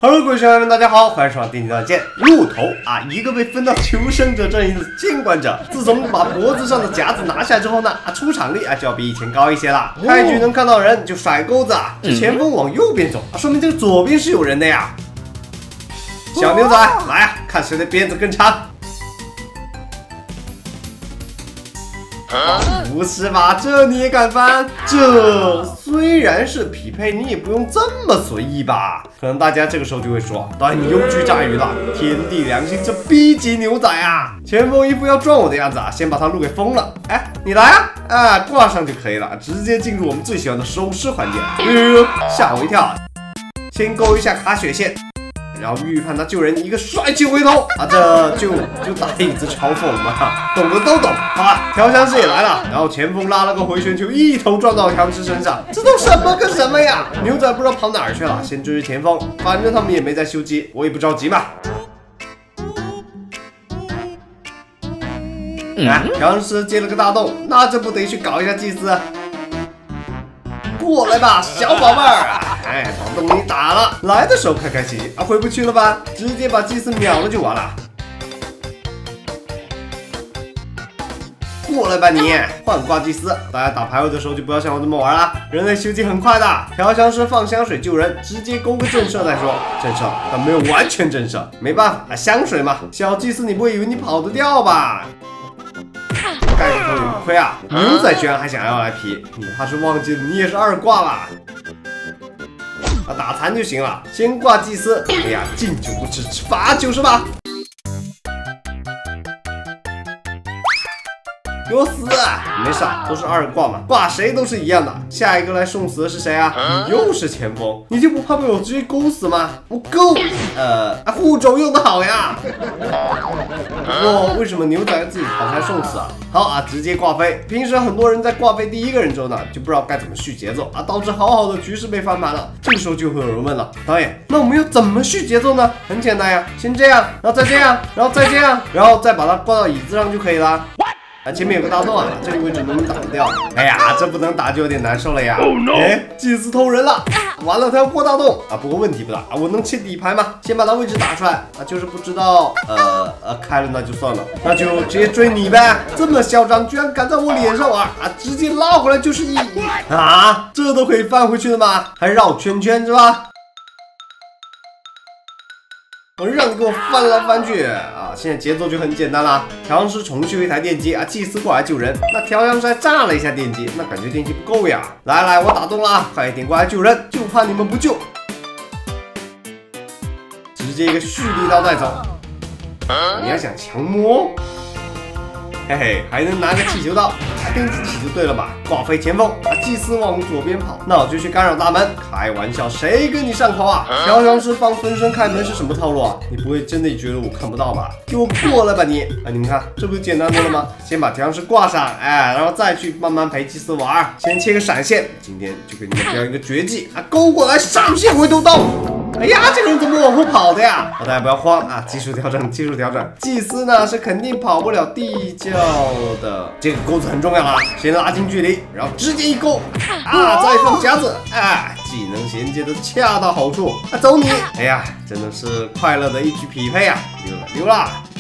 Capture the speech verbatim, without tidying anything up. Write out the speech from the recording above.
Hello， 各位小伙伴们，大家好，欢迎收看《电竞大剑》。入头啊，一个被分到求生者阵营的监管者，自从把脖子上的夹子拿下之后呢，啊，出场率啊就要比以前高一些了。开局能看到人就甩钩子啊，这前锋往右边走啊，说明这个左边是有人的呀。小牛仔，来啊，看谁的鞭子更长。 不是吧？这你也敢翻？这虽然是匹配，你也不用这么随意吧？可能大家这个时候就会说：“但你优居炸鱼了，天地良心，这 B 级牛仔啊！前锋一副要撞我的样子啊，先把他路给封了。哎，你来啊！啊，挂上就可以了，直接进入我们最喜欢的收尸环节。呃，吓我一跳！先勾一下卡血线。 然后预判他救人，一个帅气回头啊，这就就打影子嘲讽嘛，懂的都懂。好了，调香师也来了，然后前锋拉了个回旋球，一头撞到强师身上，这都什么跟什么呀？牛仔不知道跑哪儿去了，先追前锋，反正他们也没在修机，我也不着急嘛。哎，强师接了个大洞，那这不得去搞一下祭司？ 过来吧，小宝贝儿！哎，把洞里打了，来的时候开开心啊，回不去了吧？直接把祭司秒了就完了。过来吧你，换挂祭司。大家打排位的时候就不要像我这么玩了，人类修机很快的。调香师放香水救人，直接勾个震慑再说。震慑，但没有完全震慑，没办法啊，香水嘛。小祭司，你不会以为你跑得掉吧？ 盖个头也不亏啊！牛仔居然还想要来皮，你怕是忘记了你也是二挂吧？啊，打残就行了，先挂祭司。哎呀，敬酒不吃吃罚酒是吧？给我死！没事，都是二挂嘛，挂谁都是一样的。下一个来送死的是谁啊？你又是前锋，你就不怕被我直接勾死吗？我勾，呃，护种用的好呀。不过为什么牛仔自己跑开送死啊？好啊，直接挂飞。平时很多人在挂飞第一个人之后呢，就不知道该怎么续节奏啊，导致好好的局势被翻盘了。这个时候就会有人问了，导演，那我们要怎么续节奏呢？很简单呀，先这样，然后再这样，然后再这样，然后再把它挂到椅子上就可以了。 啊，前面有个大洞啊，这个位置能不能打得掉？哎呀，这不能打就有点难受了呀。哎，祭司偷人了，完了他要过大洞啊。不过问题不大啊，我能切底牌吗？先把他位置打出来啊，就是不知道呃呃开了那就算了，那就直接追你呗。这么嚣张，居然敢在我脸上玩啊！直接拉回来就是一啊，这都可以翻回去的吗？还绕圈圈是吧？ 我让你给我翻来翻去啊！现在节奏就很简单啦，调香师重修一台电机啊，祭司过来救人。那调香师还炸了一下电机，那感觉电机不够呀。来来，我打洞了啊，快点过来救人，就怕你们不救。直接一个蓄力刀带走。你还想强摸？嘿嘿，还能拿个气球刀，钉子起就对了嘛。挂飞前锋，啊，祭司往左边跑，那我就去干扰大门。开玩笑，谁跟你上口啊？调香师放分身开门是什么套路啊？你不会真的觉得我看不到吧？给我过来吧你！啊，你们看，这不是简单多了吗？先把调香师挂上，哎，然后再去慢慢陪祭司玩。先切个闪现，今天就给你们表演一个绝技啊，勾过来闪现回头刀。 哎呀，这个人怎么往后跑的呀？大家不要慌啊！技术调整，技术调整。祭司呢是肯定跑不了地窖的，这个钩子很重要啊！先拉近距离，然后直接一勾啊，再放夹子，哎，技能衔接的恰到好处啊！走你！哎呀，真的是快乐的一局匹配啊！溜了溜了。